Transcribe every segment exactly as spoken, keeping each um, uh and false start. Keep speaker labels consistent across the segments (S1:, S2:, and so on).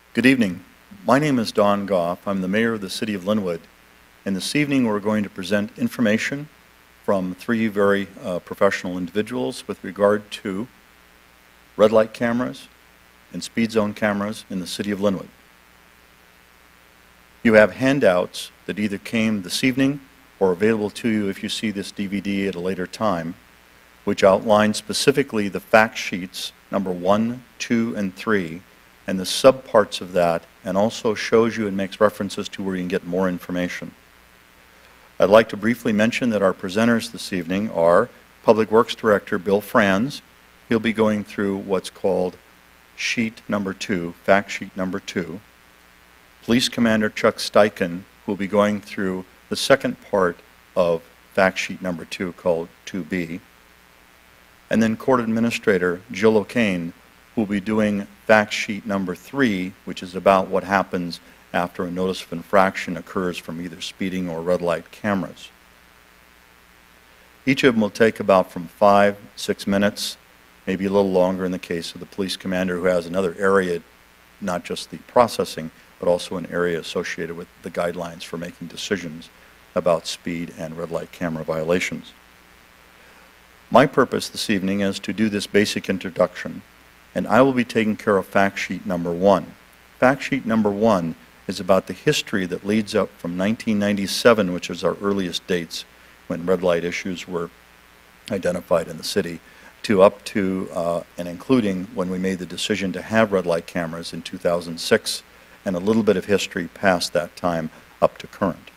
S1: Good evening. My name is Don Goff. I'm the mayor of the city of Lynnwood, and this evening we're going to present information from three very uh, professional individuals with regard to red light cameras and speed zone cameras in the city of Lynnwood. You have handouts that either came this evening or available to you if you see this D V D at a later time, which outline specifically the fact sheets number one, two, and three, and the subparts of that, and also shows you and makes references to where you can get more information. I'd like to briefly mention that our presenters this evening are Public Works Director Bill Franz. He'll be going through what's called sheet number two, fact sheet number two. Police Commander Chuck Steichen will be going through the second part of fact sheet number two, called two B. And then Court Administrator Jill O'Kane will be doing fact sheet number three, which is about what happens after a notice of infraction occurs from either speeding or red light cameras. Each of them will take about from five, six minutes, maybe a little longer in the case of the police commander, who has another area, not just the processing, but also an area associated with the guidelines for making decisions about speed and red light camera violations. My purpose this evening is to do this basic introduction, and I will be taking care of fact sheet number one. Fact sheet number one is about the history that leads up from nineteen ninety-seven, which is our earliest dates when red light issues were identified in the city, to up to uh, and including when we made the decision to have red light cameras in two thousand six, and a little bit of history past that time up to current.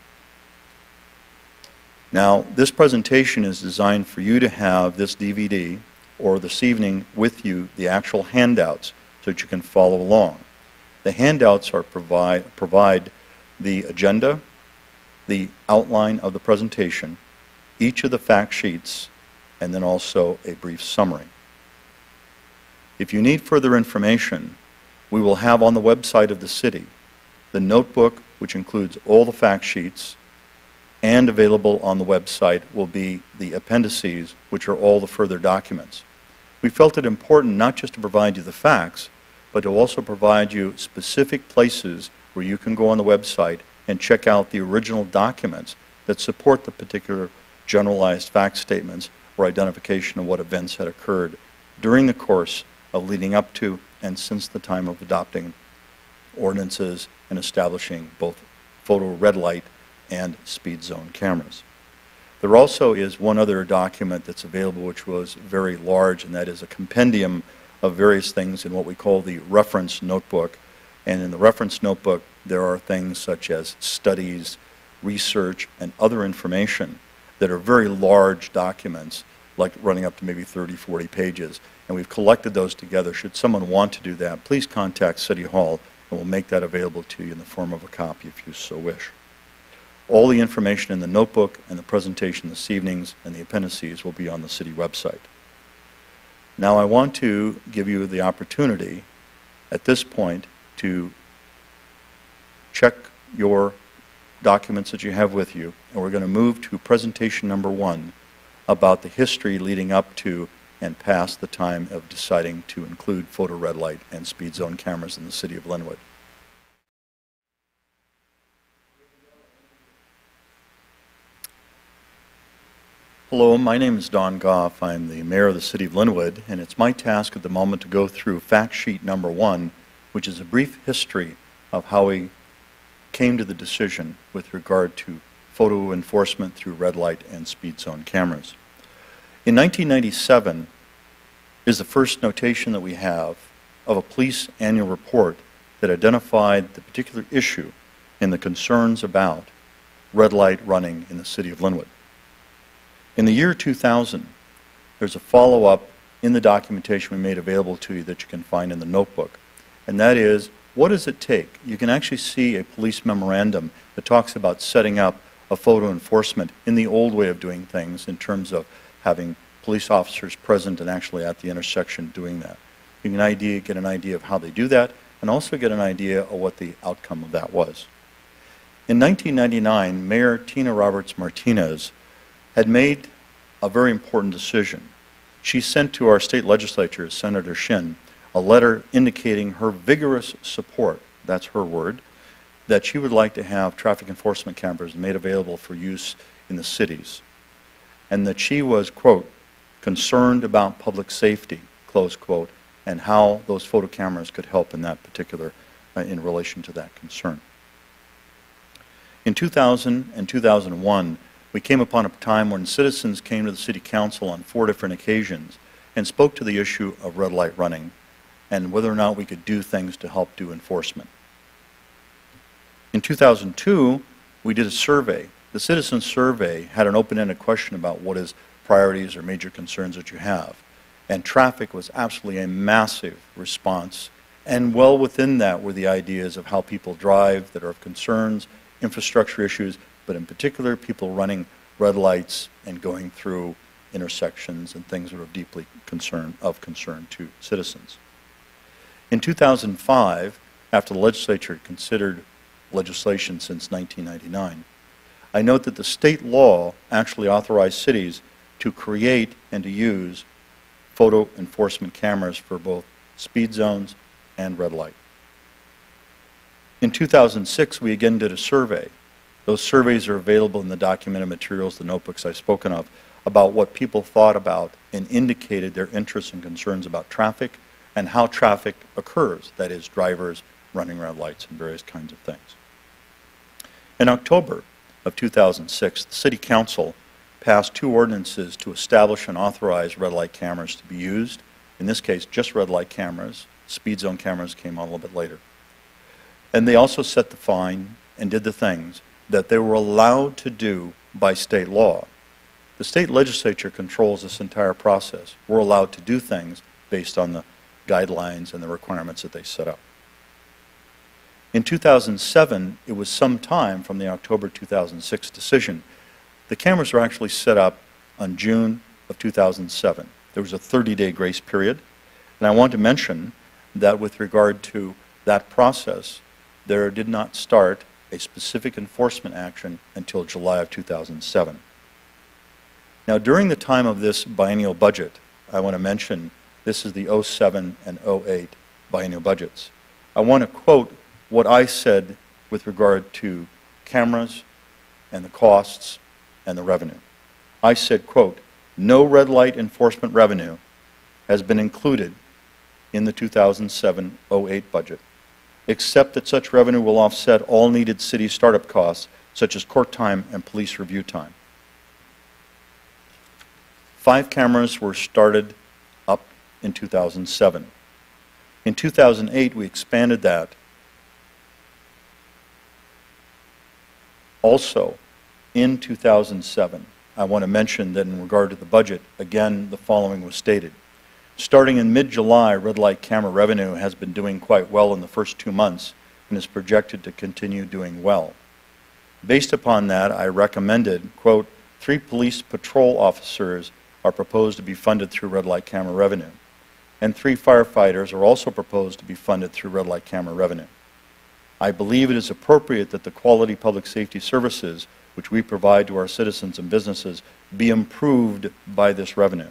S1: Now, this presentation is designed for you to have this D V D or this evening with you the actual handouts so that you can follow along. The handouts are provide, provide the agenda, the outline of the presentation, each of the fact sheets, and then also a brief summary. If you need further information, we will have on the website of the city the notebook, which includes all the fact sheets, and available on the website will be the appendices, which are all the further documents. We felt it important not just to provide you the facts, but to also provide you specific places where you can go on the website and check out the original documents that support the particular generalized fact statements or identification of what events had occurred during the course of leading up to and since the time of adopting ordinances and establishing both photo red light and speed zone cameras. There also is one other document that's available which was very large, and that is a compendium of various things in what we call the reference notebook. And in the reference notebook there are things such as studies, research, and other information that are very large documents, like running up to maybe thirty, forty pages. And we've collected those together. Should someone want to do that, please contact City Hall and we'll make that available to you in the form of a copy if you so wish. All the information in the notebook and the presentation this evening and the appendices will be on the city website. Now I want to give you the opportunity at this point to check your documents that you have with you, and we're going to move to presentation number one about the history leading up to and past the time of deciding to include photo red light and speed zone cameras in the city of Lynnwood. Hello, my name is Don Goff. I'm the mayor of the city of Lynnwood, and it's my task at the moment to go through fact sheet number one, which is a brief history of how we came to the decision with regard to photo enforcement through red light and speed zone cameras. In nineteen ninety-seven is the first notation that we have of a police annual report that identified the particular issue and the concerns about red light running in the city of Lynnwood. In the year two thousand, there's a follow-up in the documentation we made available to you that you can find in the notebook, and that is, what does it take? You can actually see a police memorandum that talks about setting up a photo enforcement in the old way of doing things in terms of having police officers present and actually at the intersection doing that. You can idea, get an idea of how they do that, and also get an idea of what the outcome of that was. In nineteen ninety-nine, Mayor Tina Roberts Martinez had made a very important decision. She sent to our state legislature, Senator Shin, a letter indicating her vigorous support that's her word, that she would like to have traffic enforcement cameras made available for use in the cities, and that she was, quote, concerned about public safety, close quote, and how those photo cameras could help in that particular, uh, in relation to that concern. In two thousand and two thousand one, we came upon a time when citizens came to the City Council on four different occasions and spoke to the issue of red light running and whether or not we could do things to help do enforcement. In two thousand two, we did a survey. The citizen survey had an open-ended question about what is priorities or major concerns that you have. And traffic was absolutely a massive response. And well within that were the ideas of how people drive that are of concerns, infrastructure issues, but in particular people running red lights and going through intersections and things that are deeply concern, of concern to citizens. In two thousand five, after the legislature considered legislation since nineteen ninety-nine, I note that the state law actually authorized cities to create and to use photo enforcement cameras for both speed zones and red light. In two thousand six, we again did a survey. Those surveys are available in the documented materials, the notebooks I've spoken of, about what people thought about and indicated their interests and concerns about traffic and how traffic occurs, that is, drivers running red lights and various kinds of things. In October of two thousand six, the City Council passed two ordinances to establish and authorize red light cameras to be used. In this case, just red light cameras. Speed zone cameras came on a little bit later. And they also set the fine and did the things that they were allowed to do by state law. The state legislature controls this entire process. We're allowed to do things based on the guidelines and the requirements that they set up. In two thousand seven, it was some time from the October two thousand six decision. The cameras were actually set up on June of two thousand seven. There was a thirty-day grace period. And I want to mention that with regard to that process, there did not start a specific enforcement action until July of two thousand seven. Now, during the time of this biennial budget, I want to mention this is the oh seven and oh eight biennial budgets. I want to quote what I said with regard to cameras and the costs and the revenue. I said, quote, no red light enforcement revenue has been included in the two thousand seven oh eight budget, except that such revenue will offset all needed city startup costs, such as court time and police review time. Five cameras were started up in two thousand seven. In two thousand eight, we expanded that. Also, in two thousand seven, I want to mention that in regard to the budget, again, the following was stated. Starting in mid-July, red light camera revenue has been doing quite well in the first two months and is projected to continue doing well. Based upon that, I recommended, quote, three police patrol officers are proposed to be funded through red light camera revenue, and three firefighters are also proposed to be funded through red light camera revenue. I believe it is appropriate that the quality public safety services which we provide to our citizens and businesses be improved by this revenue.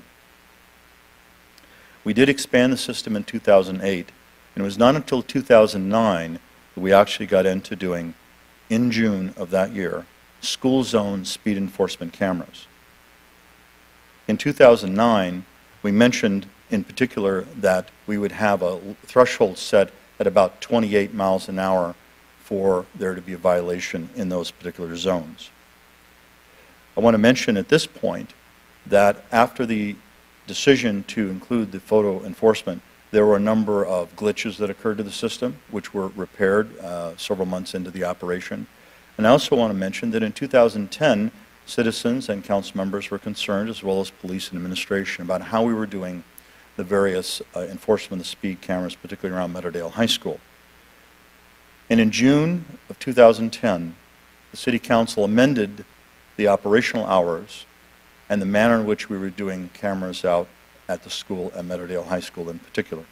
S1: We did expand the system in two thousand eight, and it was not until two thousand nine that we actually got into doing, in June of that year, school zone speed enforcement cameras. In two thousand nine, we mentioned in particular that we would have a threshold set at about twenty-eight miles an hour for there to be a violation in those particular zones. I want to mention at this point that after the decision to include the photo enforcement, there were a number of glitches that occurred to the system, which were repaired uh, several months into the operation. And I also want to mention that in two thousand ten, citizens and council members were concerned, as well as police and administration, about how we were doing the various uh, enforcement of the speed cameras, particularly around Meadowdale High School. And in June of two thousand ten, the City Council amended the operational hours and the manner in which we were doing cameras out at the school at Meadowdale High School in particular.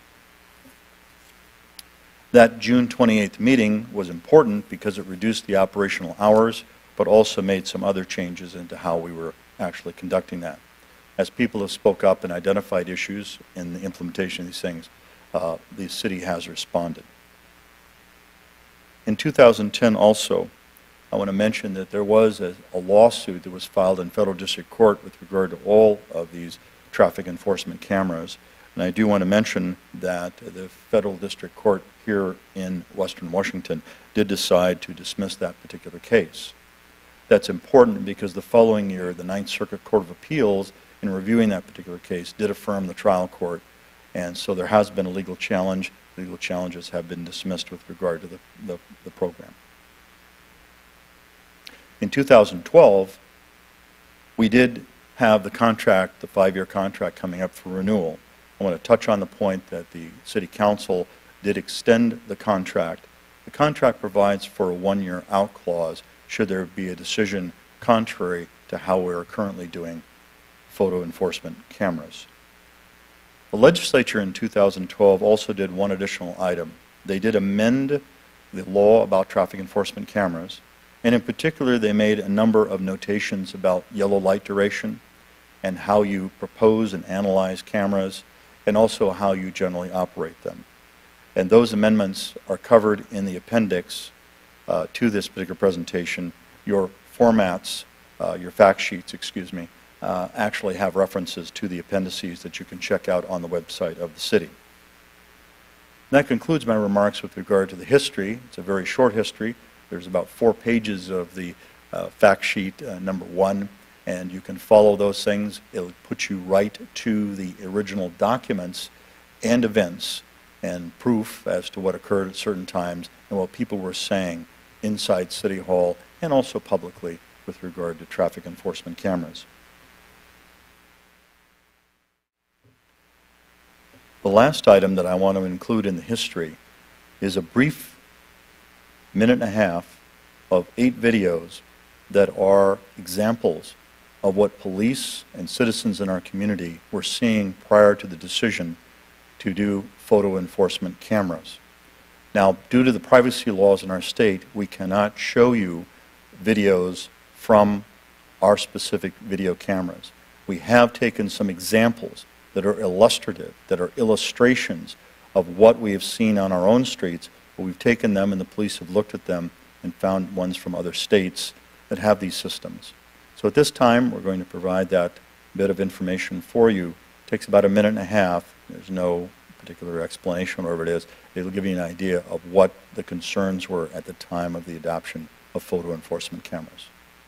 S1: That June twenty-eighth meeting was important because it reduced the operational hours, but also made some other changes into how we were actually conducting that. As people have spoke up and identified issues in the implementation of these things, uh, the city has responded. In two thousand ten also, I want to mention that there was a, a lawsuit that was filed in federal district court with regard to all of these traffic enforcement cameras. And I do want to mention that the federal district court here in Western Washington did decide to dismiss that particular case. That's important because the following year, the Ninth Circuit Court of Appeals, in reviewing that particular case, did affirm the trial court. And so there has been a legal challenge. Legal challenges have been dismissed with regard to the, the, the program. In two thousand twelve, we did have the contract, the five-year contract coming up for renewal. I want to touch on the point that the City Council did extend the contract. The contract provides for a one-year out clause should there be a decision contrary to how we are currently doing photo enforcement cameras. The legislature in two thousand twelve also did one additional item. They did amend the law about traffic enforcement cameras, and in particular they made a number of notations about yellow light duration and how you propose and analyze cameras, and also how you generally operate them. And those amendments are covered in the appendix uh, to this particular presentation. Your formats, uh, your fact sheets, excuse me, uh, actually have references to the appendices that you can check out on the website of the city. And that concludes my remarks with regard to the history. It's a very short history. There's about four pages of the uh, fact sheet uh, number one, and you can follow those things. It'll put you right to the original documents and events and proof as to what occurred at certain times and what people were saying inside City Hall and also publicly with regard to traffic enforcement cameras. The last item that I want to include in the history is a brief minute and a half of eight videos that are examples of what police and citizens in our community were seeing prior to the decision to do photo enforcement cameras. Now, due to the privacy laws in our state, we cannot show you videos from our specific video cameras. We have taken some examples that are illustrative, that are illustrations of what we have seen on our own streets, but we've taken them and the police have looked at them and found ones from other states that have these systems. So at this time, we're going to provide that bit of information for you. It takes about a minute and a half. There's no particular explanation, whatever it is. It'll give you an idea of what the concerns were at the time of the adoption of photo enforcement cameras.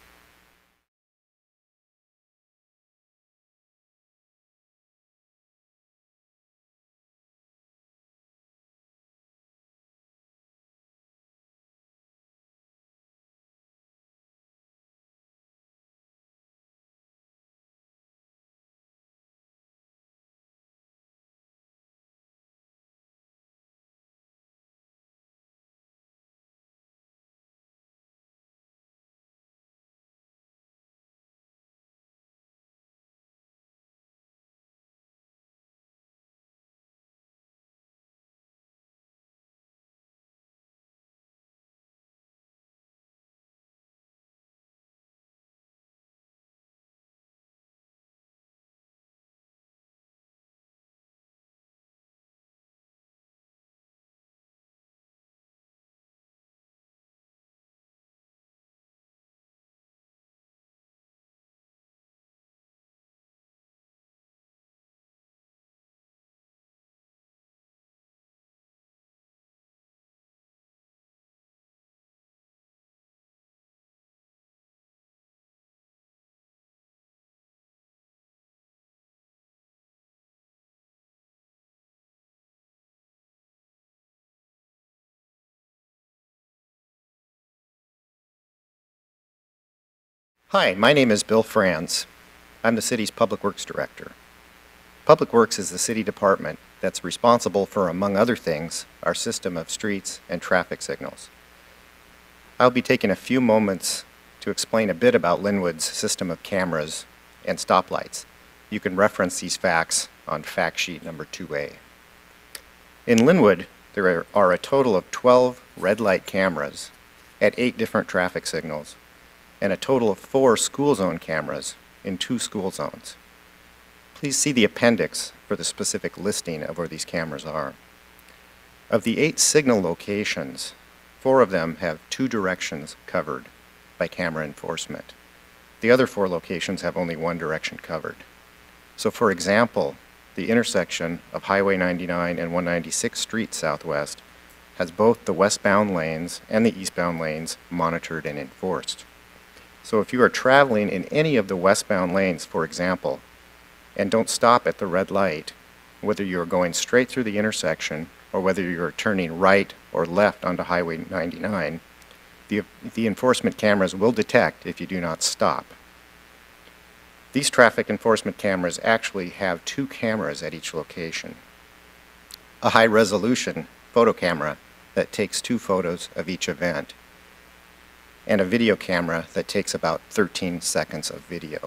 S2: Hi, my name is Bill Franz. I'm the city's Public Works Director. Public Works is the city department that's responsible for, among other things, our system of streets and traffic signals. I'll be taking a few moments to explain a bit about Lynnwood's system of cameras and stoplights. You can reference these facts on fact sheet number two A. In Lynnwood, there are a total of twelve red light cameras at eight different traffic signals, and a total of four school zone cameras in two school zones. Please see the appendix for the specific listing of where these cameras are. Of the eight signal locations, Four of them have two directions covered by camera enforcement. The other four locations have only one direction covered. So for example, the intersection of Highway ninety-nine and one ninety-sixth Street Southwest has both the westbound lanes and the eastbound lanes monitored and enforced. So if you are traveling in any of the westbound lanes, for example, and don't stop at the red light, whether you're going straight through the intersection or whether you're turning right or left onto Highway ninety-nine, the, the enforcement cameras will detect if you do not stop. These traffic enforcement cameras actually have two cameras at each location. A high-resolution photo camera that takes two photos of each event, and a video camera that takes about thirteen seconds of video.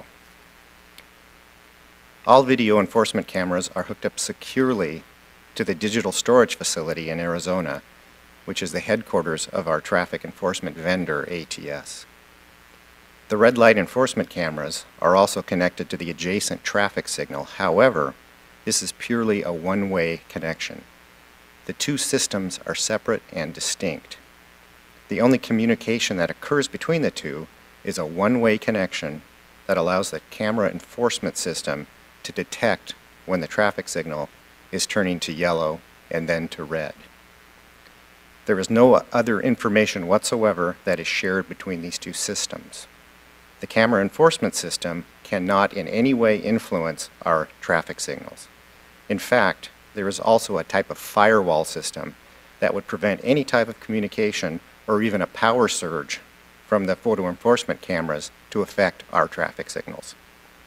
S2: All video enforcement cameras are hooked up securely to the digital storage facility in Arizona, which is the headquarters of our traffic enforcement vendor, A T S. The red light enforcement cameras are also connected to the adjacent traffic signal. However, this is purely a one-way connection. The two systems are separate and distinct. The only communication that occurs between the two is a one-way connection that allows the camera enforcement system to detect when the traffic signal is turning to yellow and then to red. There is no other information whatsoever that is shared between these two systems. The camera enforcement system cannot in any way influence our traffic signals. In fact, there is also a type of firewall system that would prevent any type of communication or even a power surge from the photo enforcement cameras to affect our traffic signals.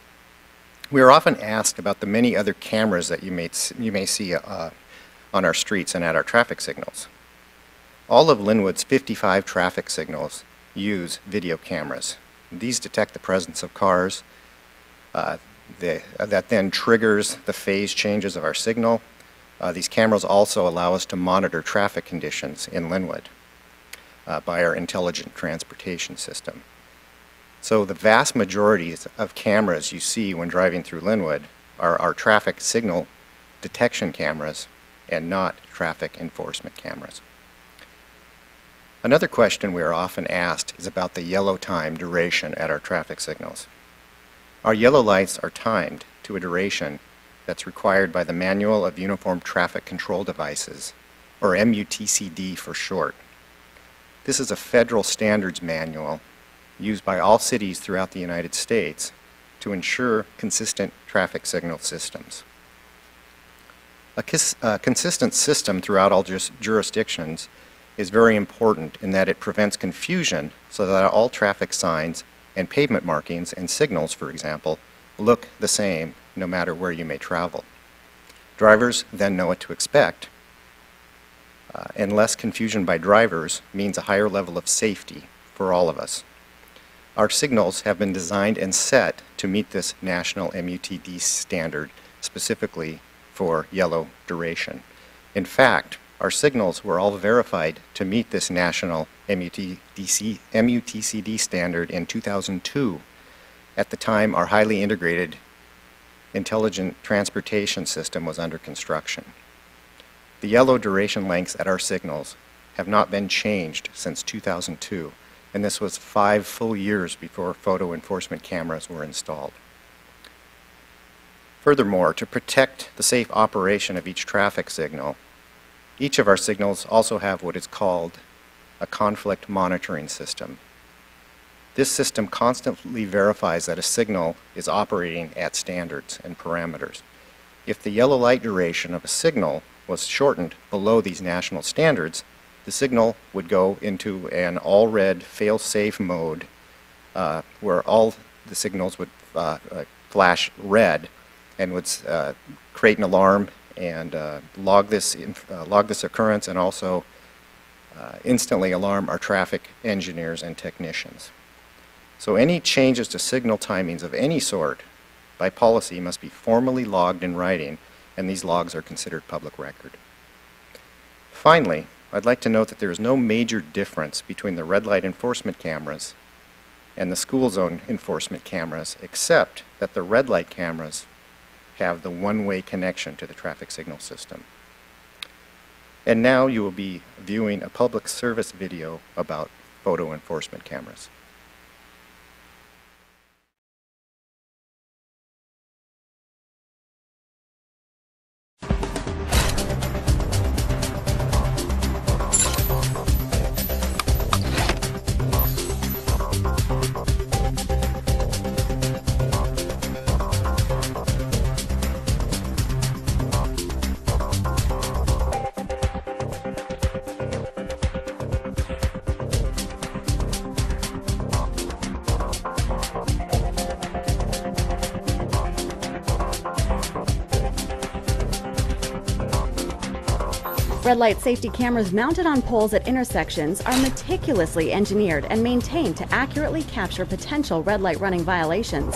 S2: We are often asked about the many other cameras that you may, you may see uh, on our streets and at our traffic signals. All of Lynnwood's fifty-five traffic signals use video cameras. These detect the presence of cars. Uh, the, uh, that then triggers the phase changes of our signal. Uh, these cameras also allow us to monitor traffic conditions in Lynnwood uh, by our intelligent transportation system. So the vast majority of cameras you see when driving through Lynnwood are our traffic signal detection cameras and not traffic enforcement cameras. Another question we are often asked is about the yellow time duration at our traffic signals. Our yellow lights are timed to a duration that's required by the Manual of Uniform Traffic Control Devices, or M U T C D for short. This is a federal standards manual used by all cities throughout the United States to ensure consistent traffic signal systems. A cons uh, consistent system throughout all jus jurisdictions is very important in that it prevents confusion so that all traffic signs and pavement markings and signals, for example, look the same no matter where you may travel. Drivers then know what to expect, uh, and less confusion by drivers means a higher level of safety for all of us. Our signals have been designed and set to meet this national M U T D standard specifically for yellow duration. In fact, our signals were all verified to meet this national M U T C D standard in two thousand two. At the time, our highly integrated intelligent transportation system was under construction. The yellow duration lengths at our signals have not been changed since two thousand two, and this was five full years before photo enforcement cameras were installed. Furthermore, to protect the safe operation of each traffic signal, each of our signals also have what is called a conflict monitoring system. This system constantly verifies that a signal is operating at standards and parameters. If the yellow light duration of a signal was shortened below these national standards, the signal would go into an all-red fail-safe mode uh, where all the signals would uh, uh, flash red and would uh, create an alarm and uh, log this uh, log this occurrence, and also uh, instantly alarm our traffic engineers and technicians. So any changes to signal timings of any sort by policy must be formally logged in writing, and these logs are considered public record. Finally, I'd like to note that there is no major difference between the red light enforcement cameras and the school zone enforcement cameras, except that the red light cameras have the one-way connection to the traffic signal system. And now you will be viewing a public service video about photo enforcement cameras.
S3: Red light safety cameras mounted on poles at intersections are meticulously engineered and maintained to accurately capture potential red light running violations.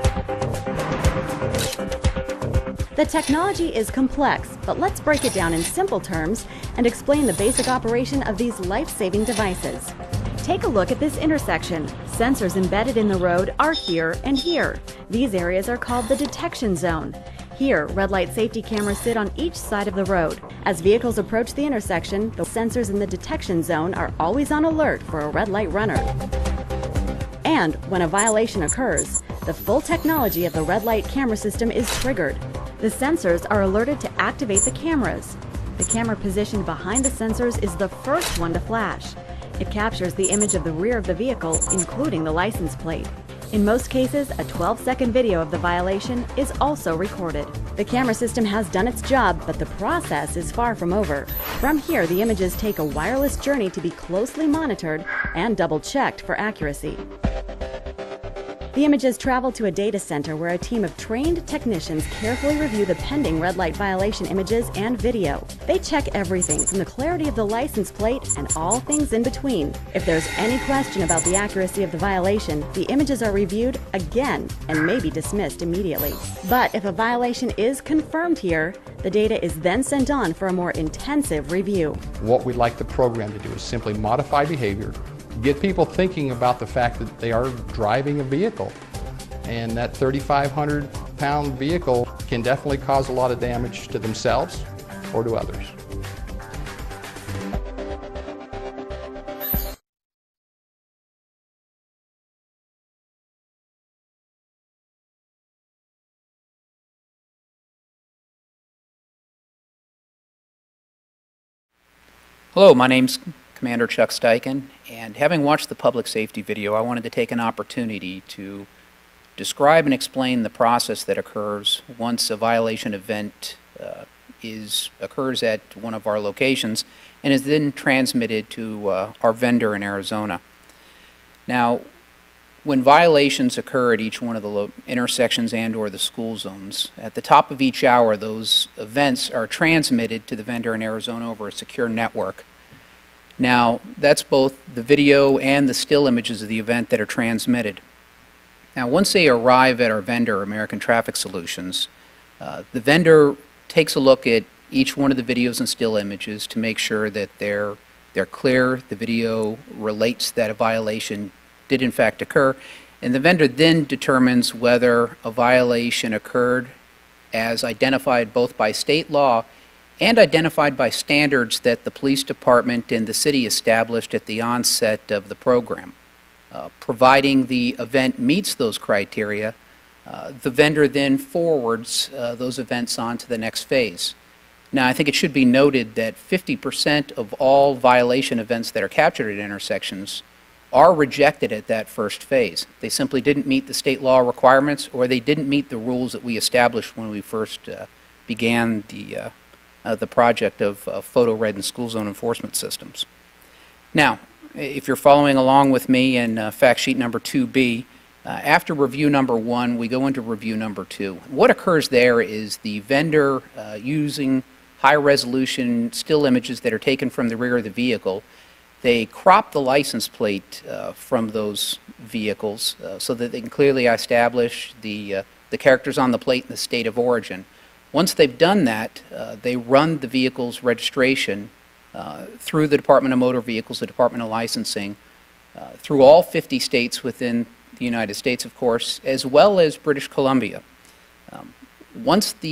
S3: The technology is complex, but let's break it down in simple terms and explain the basic operation of these life-saving devices. Take a look at this intersection. Sensors embedded in the road are here and here. These areas are called the detection zone. Here, red light safety cameras sit on each side of the road. As vehicles approach the intersection, the sensors in the detection zone are always on alert for a red light runner. And when a violation occurs, the full technology of the red light camera system is triggered. The sensors are alerted to activate the cameras. The camera positioned behind the sensors is the first one to flash. It captures the image of the rear of the vehicle, including the license plate. In most cases, a twelve second video of the violation is also recorded. The camera system has done its job, but the process is far from over. From here, the images take a wireless journey to be closely monitored and double-checked for accuracy. The images travel to a data center where a team of trained technicians carefully review the pending red light violation images and video. They check everything from the clarity of the license plate and all things in between. If there's any question about the accuracy of the violation, the images are reviewed again and may be dismissed immediately. But if a violation is confirmed here, the data is then sent on for a more intensive review.
S4: What we'd like the program to do is simply modify behavior, get people thinking about the fact that they are driving a vehicle, and that thirty-five hundred pound vehicle can definitely cause a lot of damage to themselves or to others.
S5: Hello, my name's Commander Chuck Steichen, and having watched the public safety video, I wanted to take an opportunity to describe and explain the process that occurs once a violation event uh, is occurs at one of our locations and is then transmitted to uh, our vendor in Arizona. Now, when violations occur at each one of the lo intersections and or the school zones, at the top of each hour, those events are transmitted to the vendor in Arizona over a secure network. Now, that's both the video and the still images of the event that are transmitted. Now, once they arrive at our vendor, American Traffic Solutions, uh, the vendor takes a look at each one of the videos and still images to make sure that they're, they're clear, the video relates that a violation did in fact occur, and the vendor then determines whether a violation occurred as identified both by state law and identified by standards that the police department and the city established at the onset of the program. Uh, providing the event meets those criteria, uh, the vendor then forwards uh, those events on to the next phase. Now, I think it should be noted that fifty percent of all violation events that are captured at intersections are rejected at that first phase. They simply didn't meet the state law requirements, or they didn't meet the rules that we established when we first uh, began the uh, Uh, the project of uh, photo red and school zone enforcement systems. Now, if you're following along with me in uh, fact sheet number two B, uh, after review number one, we go into review number two. What occurs there is the vendor uh, using high resolution still images that are taken from the rear of the vehicle. They crop the license plate uh, from those vehicles uh, so that they can clearly establish the, uh, the characters on the plate and the state of origin. Once they've done that, uh, they run the vehicle's registration uh, through the Department of Motor Vehicles, the Department of Licensing, uh, through all fifty states within the United States, of course, as well as British Columbia. Um, once the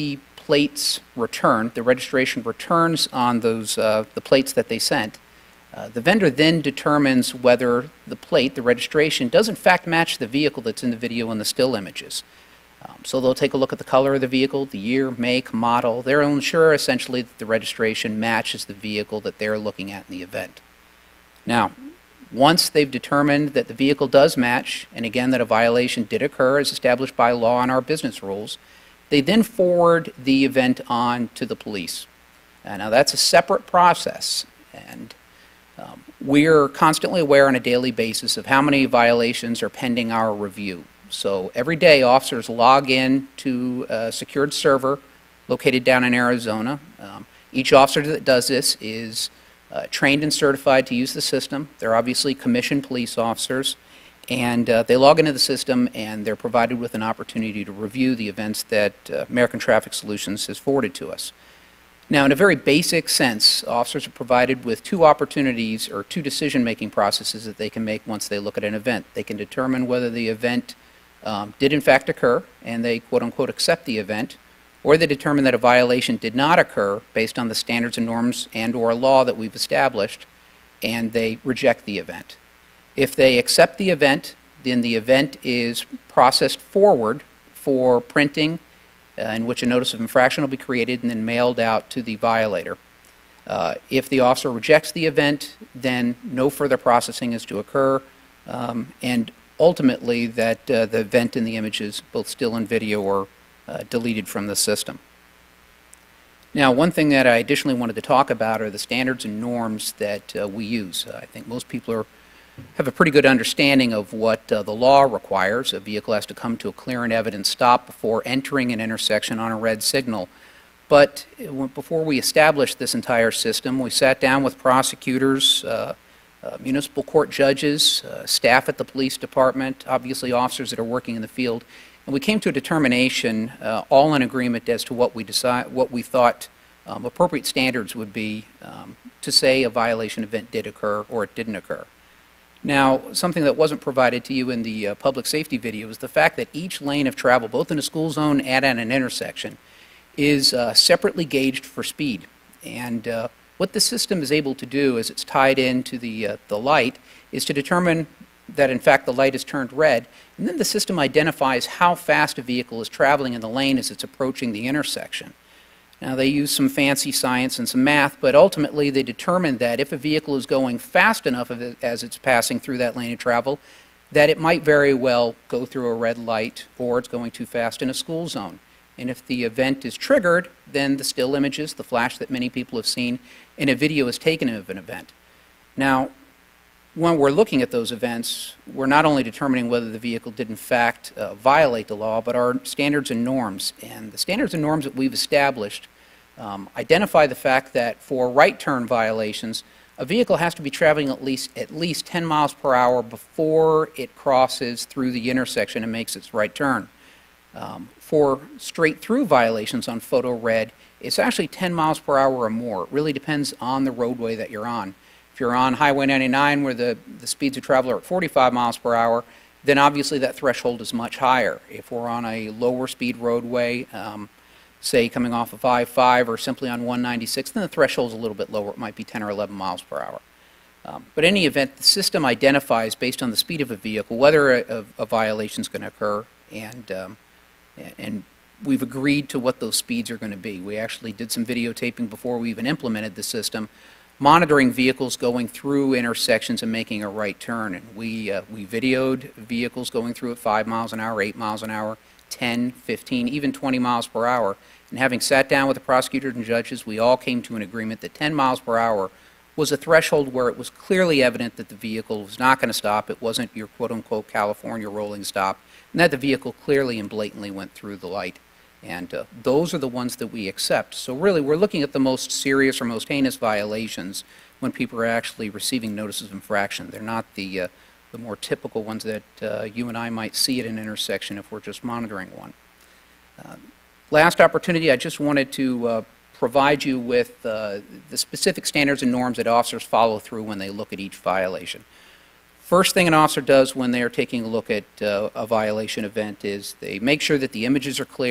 S5: plates return, the registration returns on those, uh, the plates that they sent, uh, the vendor then determines whether the plate, the registration, does in fact match the vehicle that's in the video and the still images. Um, so they'll take a look at the color of the vehicle, the year, make, model. They'll ensure essentially that the registration matches the vehicle that they're looking at in the event. Now, once they've determined that the vehicle does match, and again that a violation did occur as established by law and our business rules, they then forward the event on to the police. Uh, now that's a separate process, and um, we're constantly aware on a daily basis of how many violations are pending our review. So every day officers log in to a secured server located down in Arizona. Um, each officer that does this is uh, trained and certified to use the system. They're obviously commissioned police officers, and uh, they log into the system and they're provided with an opportunity to review the events that uh, American Traffic Solutions has forwarded to us. Now, in a very basic sense, officers are provided with two opportunities or two decision-making processes that they can make once they look at an event. They can determine whether the event um, did in fact occur, and they quote-unquote accept the event, or they determine that a violation did not occur based on the standards and norms and or law that we've established, and they reject the event. If they accept the event, then the event is processed forward for printing, Uh, in which a notice of infraction will be created and then mailed out to the violator. Uh, if the officer rejects the event, then no further processing is to occur, um, and ultimately that uh, the event and the images, both still and video, are uh, deleted from the system. Now, one thing that I additionally wanted to talk about are the standards and norms that uh, we use. Uh, I think most people are have a pretty good understanding of what uh, the law requires. A vehicle has to come to a clear and evident stop before entering an intersection on a red signal. But uh, before we established this entire system, we sat down with prosecutors, uh, uh, municipal court judges, uh, staff at the police department, obviously officers that are working in the field, and we came to a determination, uh, all in agreement as to what we decide, what we thought um, appropriate standards would be um, to say a violation event did occur or it didn't occur. Now, something that wasn't provided to you in the uh, public safety video is the fact that each lane of travel, both in a school zone and at an intersection, is uh, separately gauged for speed. And uh, what the system is able to do as it's tied into the, uh, the light is to determine that in fact the light is turned red, and then the system identifies how fast a vehicle is traveling in the lane as it's approaching the intersection. Now, they use some fancy science and some math, but ultimately they determine that if a vehicle is going fast enough of it as it's passing through that lane of travel, that it might very well go through a red light, or it's going too fast in a school zone. And if the event is triggered, then the still images, the flash that many people have seen, and a video is taken of an event. Now, when we're looking at those events, we're not only determining whether the vehicle did in fact uh, violate the law, but our standards and norms. And the standards and norms that we've established um, identify the fact that for right turn violations, a vehicle has to be traveling at least, at least ten miles per hour before it crosses through the intersection and makes its right turn. Um, for straight through violations on photo red, it's actually ten miles per hour or more. It really depends on the roadway that you're on. If you're on Highway ninety-nine where the, the speeds of travel are at forty-five miles per hour, then obviously that threshold is much higher. If we're on a lower speed roadway, um, say coming off of I five or simply on one ninety-six, then the threshold is a little bit lower. It might be ten or eleven miles per hour. Um, but in any event, the system identifies based on the speed of a vehicle whether a, a, a violation is going to occur, and, um, and we've agreed to what those speeds are going to be. We actually did some videotaping before we even implemented the system, monitoring vehicles going through intersections and making a right turn. And we, uh, we videoed vehicles going through at five miles an hour, eight miles an hour, ten, fifteen, even twenty miles per hour. And having sat down with the prosecutors and judges, we all came to an agreement that ten miles per hour was a threshold where it was clearly evident that the vehicle was not going to stop. It wasn't your quote-unquote California rolling stop, and that the vehicle clearly and blatantly went through the light. And uh, those are the ones that we accept. So really, we're looking at the most serious or most heinous violations when people are actually receiving notices of infraction. They're not the, uh, the more typical ones that uh, you and I might see at an intersection if we're just monitoring one. Uh, last opportunity, I just wanted to uh, provide you with uh, the specific standards and norms that officers follow through when they look at each violation. First thing an officer does when they are taking a look at uh, a violation event is they make sure that the images are clear,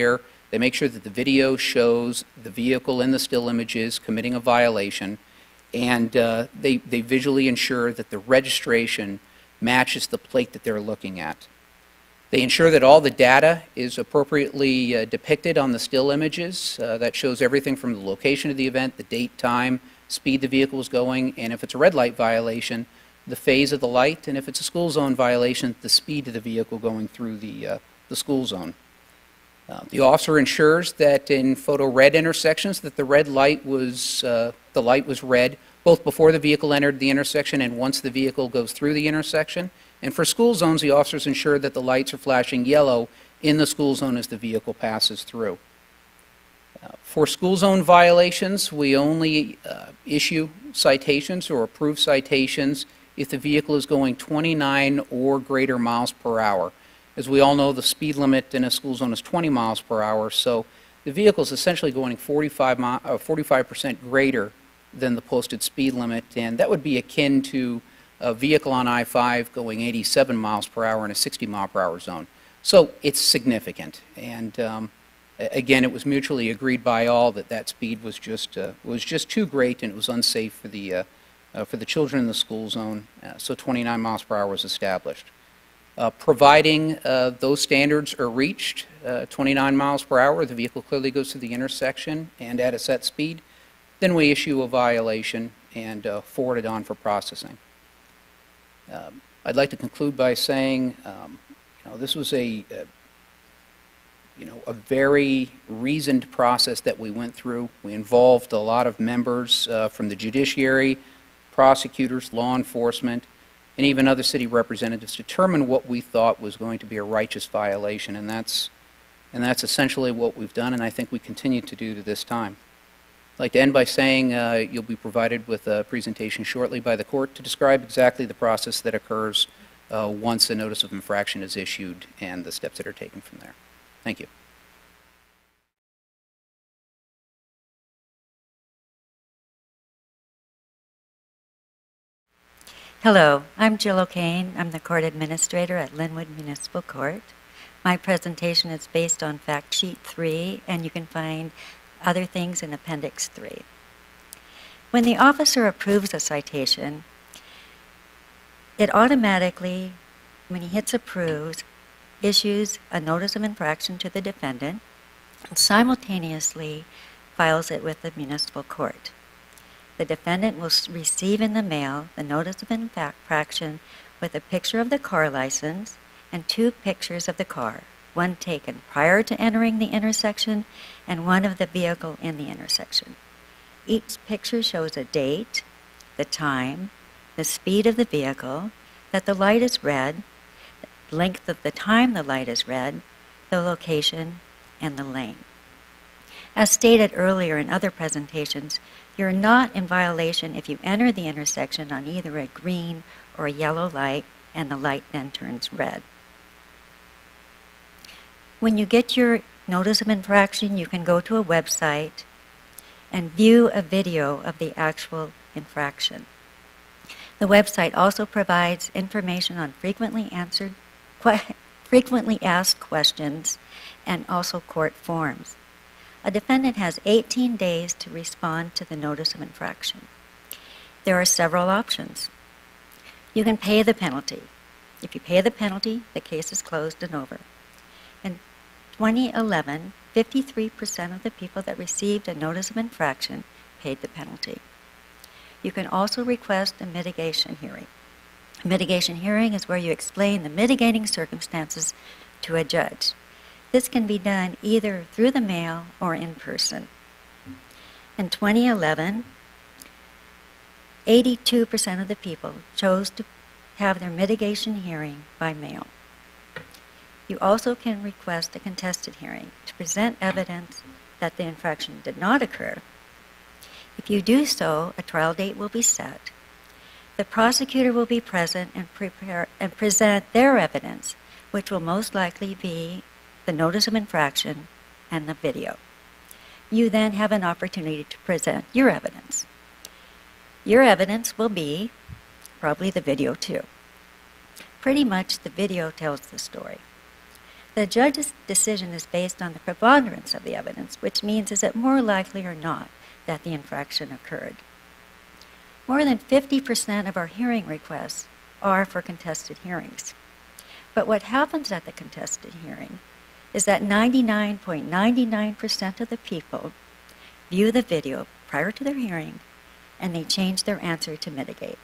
S5: They make sure that the video shows the vehicle in the still images committing a violation, and uh, they, they visually ensure that the registration matches the plate that they're looking at. They ensure that all the data is appropriately uh, depicted on the still images. Uh, that shows everything from the location of the event, the date, time, speed the vehicle is going, and if it's a red light violation, the phase of the light, and if it's a school zone violation, the speed of the vehicle going through the, uh, the school zone. Uh, the officer ensures that in photo red intersections that the red light was, uh, the light was red both before the vehicle entered the intersection and once the vehicle goes through the intersection. And for school zones, the officers ensure that the lights are flashing yellow in the school zone as the vehicle passes through. Uh, for school zone violations, we only uh, issue citations or approve citations if the vehicle is going twenty-nine or greater miles per hour. As we all know, the speed limit in a school zone is twenty miles per hour, so the vehicle is essentially going forty-five percent greater than the posted speed limit, and that would be akin to a vehicle on I five going eighty-seven miles per hour in a sixty mile per hour zone. So it's significant, and um, again, it was mutually agreed by all that that speed was just uh, was just too great, and it was unsafe for the uh, uh, for the children in the school zone. Uh, so twenty-nine miles per hour was established. Uh, providing uh, those standards are reached, uh, twenty-nine miles per hour, the vehicle clearly goes through the intersection and at a set speed, then we issue a violation and uh, forward it on for processing. Um, I'd like to conclude by saying, um, you know, this was a, a, you know, a very reasoned process that we went through. We involved a lot of members uh, from the judiciary, prosecutors, law enforcement, and even other city representatives to determine what we thought was going to be a righteous violation, and that's, and that's essentially what we've done, and I think we continue to do to this time. I'd like to end by saying uh, you'll be provided with a presentation shortly by the court to describe exactly the process that occurs uh, once a notice of infraction is issued and the steps that are taken from there. Thank you.
S6: Hello, I'm Jill O'Kane. I'm the court administrator at Lynnwood Municipal Court. My presentation is based on fact sheet three, and you can find other things in appendix three. When the officer approves a citation, it automatically, when he hits approves, issues a notice of infraction to the defendant and simultaneously files it with the municipal court. The defendant will receive in the mail the notice of infraction with a picture of the car license and two pictures of the car, one taken prior to entering the intersection and one of the vehicle in the intersection. Each picture shows a date, the time, the speed of the vehicle, that the light is red, the length of the time the light is red, the location, and the lane. As stated earlier in other presentations, you're not in violation if you enter the intersection on either a green or a yellow light and the light then turns red. When you get your notice of infraction, you can go to a website and view a video of the actual infraction. The website also provides information on frequently answered, frequently asked questions and also court forms. A defendant has eighteen days to respond to the notice of infraction. There are several options. You can pay the penalty. If you pay the penalty, the case is closed and over. In twenty eleven, fifty-three percent of the people that received a notice of infraction paid the penalty. You can also request a mitigation hearing. A mitigation hearing is where you explain the mitigating circumstances to a judge. This can be done either through the mail or in person. In twenty eleven, eighty-two percent of the people chose to have their mitigation hearing by mail. You also can request a contested hearing to present evidence that the infraction did not occur. If you do so, a trial date will be set. The prosecutor will be present and prepare and present their evidence, which will most likely be the notice of infraction and the video. You then have an opportunity to present your evidence. Your evidence will be probably the video too. Pretty much the video tells the story. The judge's decision is based on the preponderance of the evidence, which means is it more likely or not that the infraction occurred. More than fifty percent of our hearing requests are for contested hearings. But what happens at the contested hearing is that ninety-nine point nine nine percent of the people view the video prior to their hearing, and they change their answer to mitigate.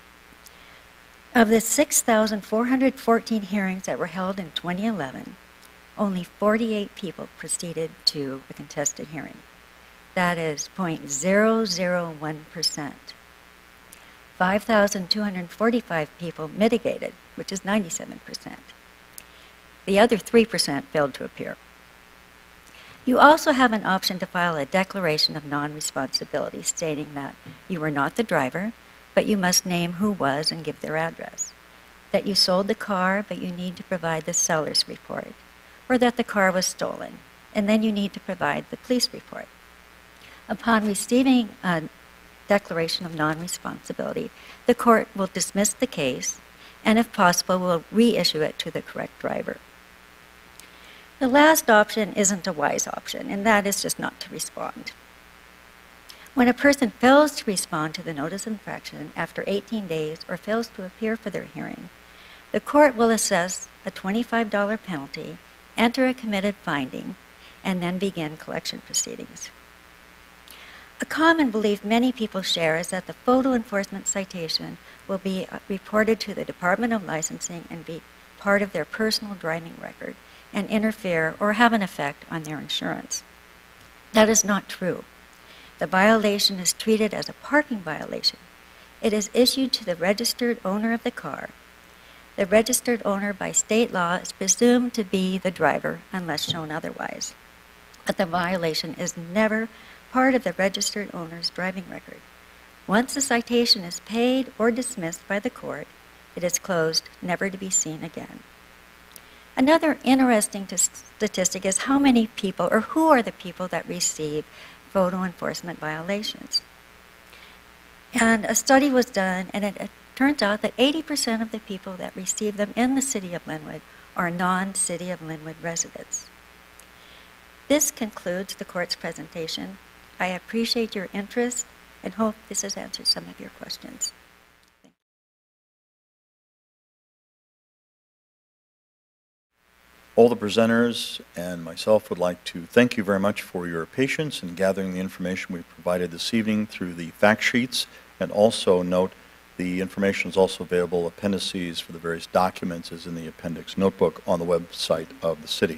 S6: Of the six thousand four hundred fourteen hearings that were held in twenty eleven, only forty-eight people proceeded to a contested hearing. That is zero point zero zero one percent. five thousand two hundred forty-five people mitigated, which is ninety-seven percent. The other three percent failed to appear. You also have an option to file a declaration of non-responsibility stating that you were not the driver, but you must name who was and give their address, that you sold the car, but you need to provide the seller's report, or that the car was stolen, and then you need to provide the police report. Upon receiving a declaration of non-responsibility, the court will dismiss the case, and if possible, will reissue it to the correct driver. The last option isn't a wise option, and that is just not to respond. When a person fails to respond to the notice of infraction after eighteen days or fails to appear for their hearing, the court will assess a twenty-five dollar penalty, enter a committed finding, and then begin collection proceedings. A common belief many people share is that the photo enforcement citation will be reported to the Department of Licensing and be part of their personal driving record and interfere or have an effect on their insurance. That is not true. The violation is treated as a parking violation. It is issued to the registered owner of the car. The registered owner by state law is presumed to be the driver unless shown otherwise. But the violation is never part of the registered owner's driving record. Once the citation is paid or dismissed by the court, it is closed, never to be seen again. Another interesting statistic is how many people, or who are the people that receive photo enforcement violations. And a study was done, and it, it turns out that eighty percent of the people that receive them in the city of Lynnwood are non-city of Lynnwood residents. This concludes the court's presentation. I appreciate your interest and hope this has answered some of your questions.
S1: All the presenters and myself would like to thank you very much for your patience in gathering the information we provided this evening through the fact sheets, and also note the information is also available, appendices for the various documents is in the appendix notebook on the website of the city.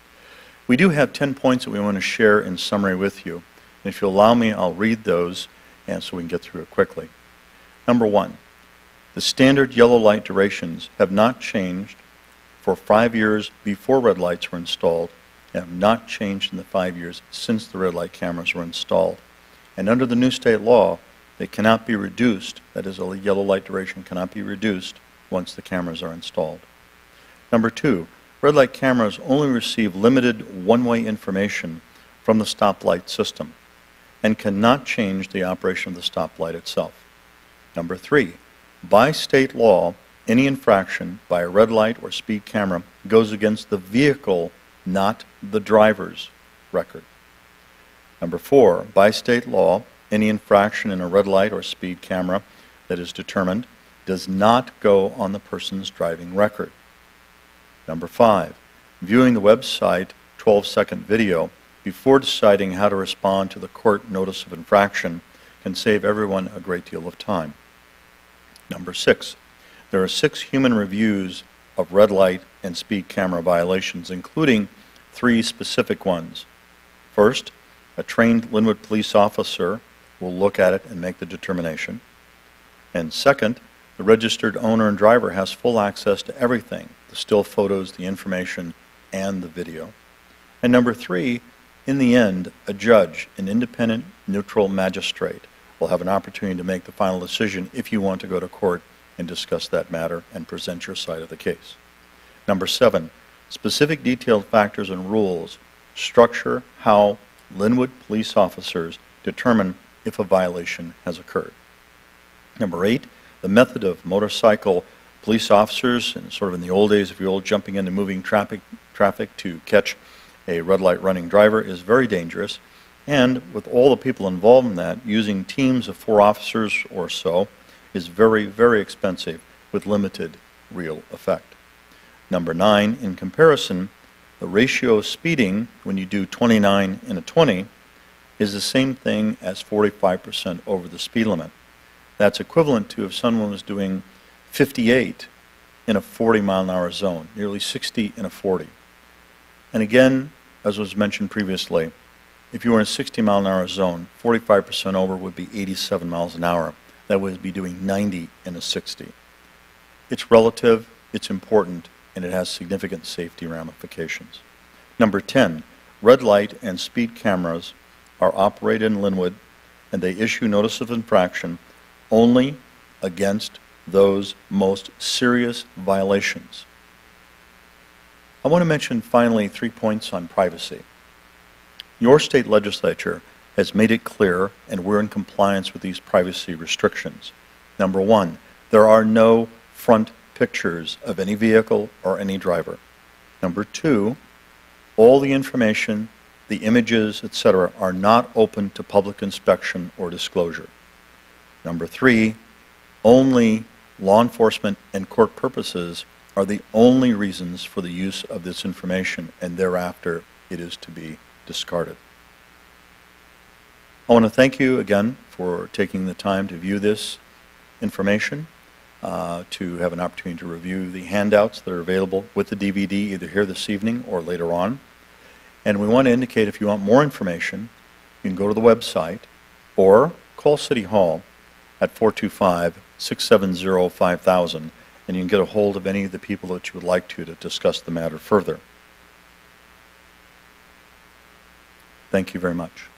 S1: We do have ten points that we want to share in summary with you. And if you'll allow me, I'll read those and so we can get through it quickly. Number one, the standard yellow light durations have not changed for five years before red lights were installed and have not changed in the five years since the red light cameras were installed. And under the new state law, they cannot be reduced, that is, a yellow light duration cannot be reduced once the cameras are installed. Number two, red light cameras only receive limited one-way information from the stoplight system and cannot change the operation of the stoplight itself. Number three, by state law, any infraction by a red light or speed camera goes against the vehicle, not the driver's record. Number four, by state law, any infraction in a red light or speed camera that is determined does not go on the person's driving record. Number five, viewing the website twelve second video before deciding how to respond to the court notice of infraction can save everyone a great deal of time. Number six, there are six human reviews of red light and speed camera violations, including three specific ones. First, a trained Lynnwood police officer will look at it and make the determination. And second, the registered owner and driver has full access to everything, the still photos, the information, and the video. And number three, in the end, a judge, an independent, neutral magistrate, will have an opportunity to make the final decision if you want to go to court and discuss that matter and present your side of the case. Number seven, specific detailed factors and rules structure how Lynnwood police officers determine if a violation has occurred. Number eight, the method of motorcycle police officers, and sort of in the old days, if you're all jumping into moving traffic traffic to catch a red light running driver is very dangerous. And with all the people involved in that, using teams of four officers or so is very, very expensive with limited real effect. Number nine, in comparison, the ratio of speeding when you do twenty-nine in a twenty is the same thing as forty-five percent over the speed limit. That's equivalent to if someone was doing fifty-eight in a forty mile an hour zone, nearly sixty in a forty. And again, as was mentioned previously, if you were in a sixty mile an hour zone, forty-five percent over would be eighty-seven miles an hour. That would be doing ninety in a sixty. It's relative, it's important, and it has significant safety ramifications. Number ten, red light and speed cameras are operated in Lynnwood, and they issue notice of infraction only against those most serious violations. I want to mention finally three points on privacy. Your state legislature has made it clear, and we're in compliance with these privacy restrictions. Number one, there are no front pictures of any vehicle or any driver. Number two, all the information, the images, et cetera, are not open to public inspection or disclosure. Number three, only law enforcement and court purposes are the only reasons for the use of this information, and thereafter it is to be discarded. I want to thank you again for taking the time to view this information, uh, to have an opportunity to review the handouts that are available with the D V D either here this evening or later on. And we want to indicate if you want more information, you can go to the website or call City Hall at four two five, six seven zero, five thousand, and you can get a hold of any of the people that you would like to to discuss the matter further. Thank you very much.